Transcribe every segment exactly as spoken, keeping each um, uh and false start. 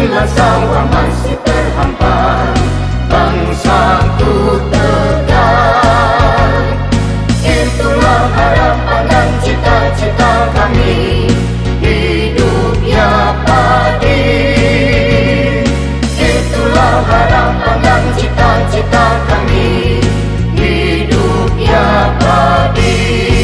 apabila sawah masih terhampar, bangsaku tegar. Itulah harapan dan cita-cita kami, hidupnya padi. Itulah harapan dan cita-cita kami, hidupnya padi.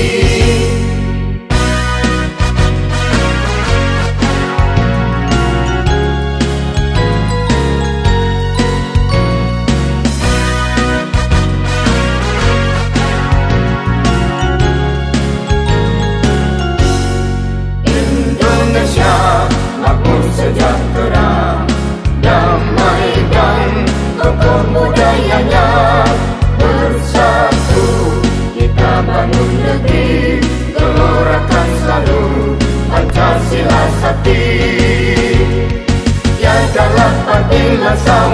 Sejahtera, damai dan kokoh budayanya, bersatu kita bangun negeri, gelorakan selalu Pancasila sakti. Tiadalah apabila